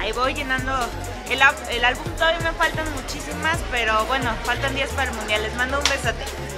ahí voy llenando el álbum. Todavía me faltan muchísimas, pero bueno, faltan días para el mundial. Les mando un besote.